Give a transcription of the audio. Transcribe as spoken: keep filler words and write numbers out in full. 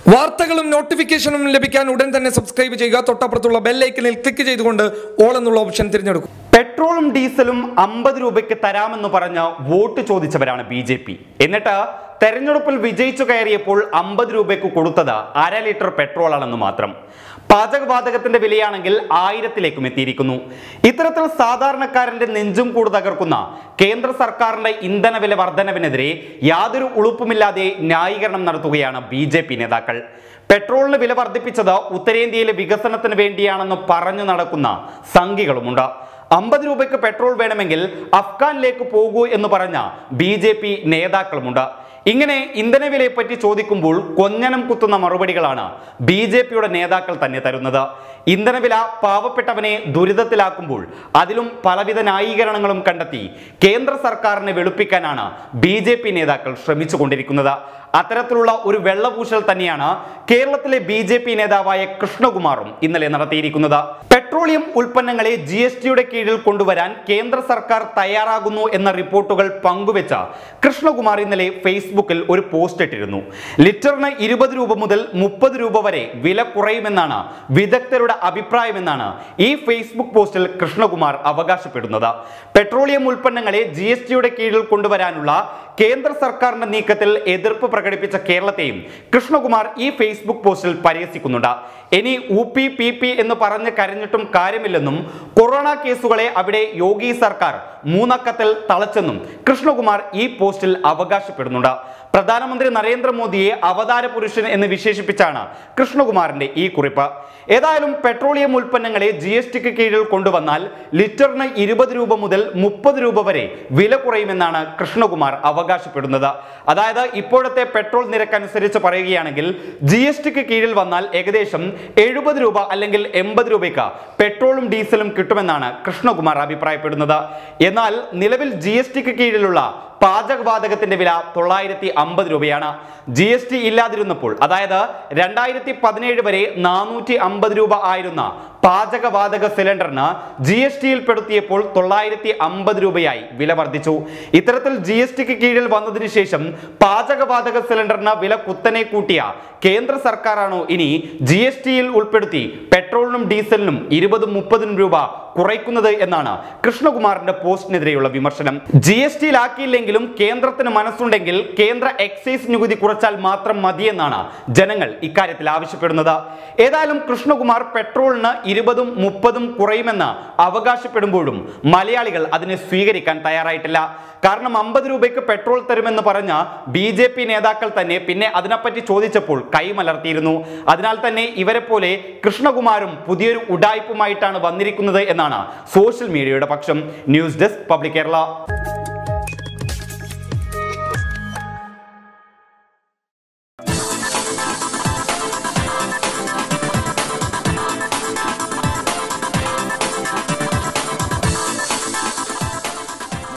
വാർത്തകളും നോട്ടിഫിക്കേഷനും ലഭിക്കാൻ ഉടൻ തന്നെ സബ്സ്ക്രൈബ് ചെയ്യുക. തൊട്ടപ്പുറത്തുള്ള ബെൽ ഐക്കണിൽ ക്ലിക്ക് ചെയ്തുകൊണ്ട് ഓൾ എന്നുള്ള ഓപ്ഷൻ തിരഞ്ഞെടുക്കും. പെട്രോളും ഡീസലും അമ്പത് രൂപയ്ക്ക് തരാമെന്ന് പറഞ്ഞ് വോട്ട് ചോദിച്ചവരാണ് ബി ജെ പി. എന്നിട്ട് തെരഞ്ഞെടുപ്പിൽ വിജയിച്ചു കയറിയപ്പോൾ അമ്പത് രൂപയ്ക്ക് കൊടുത്തത് അര ലിറ്റർ പെട്രോൾ ആണെന്ന് മാത്രം. പാചകവാതകത്തിന്റെ വിലയാണെങ്കിൽ ആയിരത്തിലേക്കും എത്തിയിരിക്കുന്നു. ഇത്തരത്തിൽ സാധാരണക്കാരന്റെ നെഞ്ചും കൂട് തകർക്കുന്ന കേന്ദ്ര സർക്കാരിന്റെ ഇന്ധന വില വർധനവിനെതിരെ യാതൊരു ഉളുപ്പുമില്ലാതെ ന്യായീകരണം നടത്തുകയാണ് ബി ജെ പി നേതാക്കൾ. പെട്രോളിന് വില വർദ്ധിപ്പിച്ചത് ഉത്തരേന്ത്യയിലെ വികസനത്തിന് വേണ്ടിയാണെന്ന് പറഞ്ഞു നടക്കുന്ന സംഘികളുമുണ്ട്. അമ്പത് രൂപയ്ക്ക് പെട്രോൾ വേണമെങ്കിൽ അഫ്ഗാനിലേക്ക് പോകൂ എന്ന് പറഞ്ഞ ബി ജെ പി നേതാക്കളുമുണ്ട്. ഇങ്ങനെ ഇന്ധനവിലയെ പറ്റി ചോദിക്കുമ്പോൾ കൊഞ്ഞനം കുത്തുന്ന മറുപടികളാണ് ബി ജെ പിയുടെ നേതാക്കൾ തന്നെ തരുന്നത്. ഇന്ധനവില പാവപ്പെട്ടവനെ ദുരിതത്തിലാക്കുമ്പോൾ അതിലും പലവിധ ന്യായീകരണങ്ങളും കണ്ടെത്തി കേന്ദ്ര സർക്കാരിനെ വെളുപ്പിക്കാനാണ് ബി ജെ പി നേതാക്കൾ ശ്രമിച്ചുകൊണ്ടിരിക്കുന്നത്. അത്തരത്തിലുള്ള ഒരു വെള്ളപൂശൽ തന്നെയാണ് കേരളത്തിലെ ബി ജെ പി നേതാവായ കൃഷ്ണകുമാറും ഇന്നലെ നടത്തിയിരിക്കുന്നത്. പെട്രോളിയം ഉൽപ്പന്നങ്ങളെ ജി എസ് ടിയുടെ കീഴിൽ കൊണ്ടുവരാൻ കേന്ദ്ര സർക്കാർ തയ്യാറാകുന്നു എന്ന റിപ്പോർട്ടുകൾ പങ്കുവെച്ച കൃഷ്ണകുമാർ ഇന്നലെ ഫേസ്ബുക്കിൽ ഒരു പോസ്റ്റ് ഇട്ടിരുന്നു. ലിറ്ററിന് ഇരുപത് രൂപ മുതൽ മുപ്പത് രൂപ വരെ വില കുറയുമെന്നാണ് വിദഗ്ധരുടെ അഭിപ്രായമെന്നാണ് ഈ ഫേസ്ബുക്ക് പോസ്റ്റിൽ കൃഷ്ണകുമാർ അവകാശപ്പെടുന്നത്. പെട്രോളിയം ഉൽപ്പന്നങ്ങളെ ജി എസ് ടിയുടെ കീഴിൽ കൊണ്ടുവരാനുള്ള കേന്ദ്ര സർക്കാരിന്റെ നീക്കത്തിൽ എതിർപ്പ് പ്രകടിപ്പിച്ച കേരളത്തെയും കൃഷ്ണകുമാർ ഈ ഫേസ്ബുക്ക് പോസ്റ്റിൽ പരിഹസിക്കുന്നുണ്ട്. ഇനി യു പി പി പി എന്ന് പറഞ്ഞ് കരഞ്ഞിട്ടും കാര്യമില്ലെന്നും കൊറോണ കേസുകളെ അവിടെ യോഗി സർക്കാർ മൂന്നക്കത്തിൽ തളച്ചെന്നും കൃഷ്ണകുമാർ ഈ പോസ്റ്റിൽ അവകാശപ്പെടുന്നുണ്ട്. പ്രധാനമന്ത്രി നരേന്ദ്രമോദിയെ അവതാര പുരുഷൻ എന്ന് വിശേഷിപ്പിച്ചാണ് കൃഷ്ണകുമാറിന്റെ ഈ കുറിപ്പ്. ഏതായാലും പെട്രോളിയം ഉൽപ്പന്നങ്ങളെ ജി എസ് ടിക്ക് കീഴിൽ കൊണ്ടുവന്നാൽ ലിറ്ററിന് ഇരുപത് രൂപ മുതൽ മുപ്പത് രൂപ വരെ വില കുറയുമെന്നാണ് കൃഷ്ണകുമാർ അവകാശപ്പെടുന്നത്. അതായത് ഇപ്പോഴത്തെ പെട്രോൾ നിരക്ക് അനുസരിച്ച് പറയുകയാണെങ്കിൽ ജി എസ് ടിക്ക് കീഴിൽ വന്നാൽ ഏകദേശം എഴുപത് രൂപ അല്ലെങ്കിൽ എൺപത് രൂപയ്ക്ക് പെട്രോളും ഡീസലും കിട്ടുമെന്നാണ് കൃഷ്ണകുമാർ അഭിപ്രായപ്പെടുന്നത്. എന്നാൽ നിലവിൽ ജി എസ് ടിക്ക് കീഴിലുള്ള പാചകവാതകത്തിന്റെ വില തൊള്ളായിരത്തി അമ്പത് രൂപയാണ്. ജി എസ് ടി ഇല്ലാതിരുന്നപ്പോൾ അതായത് രണ്ടായിരത്തി പതിനേഴ് വരെ നാനൂറ്റി അമ്പത് രൂപ ആയിരുന്ന പാചകവാതക സിലിണ്ടറിന് ജി എസ് ടിയിൽ പെടുത്തിയപ്പോൾ തൊള്ളായിരത്തി അമ്പത് രൂപയായി വില വർദ്ധിച്ചു. ഇത്തരത്തിൽ ജി എസ് ടിക്ക് കീഴിൽ വന്നതിന് ശേഷം പാചകവാതക സിലിണ്ടറിന് വില കുത്തനെ കൂട്ടിയ കേന്ദ്ര സർക്കാരാണോ ഇനി ജി എസ് ടിയിൽ ഉൾപ്പെടുത്തി പെട്രോളിനും ഡീസലിനും ഇരുപതും മുപ്പതും രൂപ കുറയ്ക്കുന്നത് എന്നാണ് കൃഷ്ണകുമാറിന്റെ പോസ്റ്റിനെതിരെയുള്ള വിമർശനം. ജി എസ് ടിയിലാക്കിയില്ലെങ്കിലും കേന്ദ്രത്തിന് മനസ്സുണ്ടെങ്കിൽ കേന്ദ്ര എക്സൈസ് നികുതി കുറച്ചാൽ മാത്രം മതിയെന്നാണ് ജനങ്ങൾ ഇക്കാര്യത്തിൽ ആവശ്യപ്പെടുന്നത്. ഏതായാലും കൃഷ്ണകുമാർ പെട്രോളിന് ഇരുപതും മുപ്പതും കുറയുമെന്ന് അവകാശപ്പെടുമ്പോഴും മലയാളികൾ അതിനെ സ്വീകരിക്കാൻ തയ്യാറായിട്ടില്ല. കാരണം അമ്പത് രൂപയ്ക്ക് പെട്രോൾ തരുമെന്ന് പറഞ്ഞ ബി ജെ പി നേതാക്കൾ തന്നെ പിന്നെ അതിനെപ്പറ്റി ചോദിച്ചപ്പോൾ കൈമലർത്തിയിരുന്നു. അതിനാൽ തന്നെ ഇവരെ പോലെ കൃഷ്ണകുമാരും പുതിയൊരു ഉഡായിപ്പുമായിട്ടാണ് വന്നിരിക്കുന്നത് എന്നാണ് സോഷ്യൽ മീഡിയയുടെ പക്ഷം. News desk public Kerala.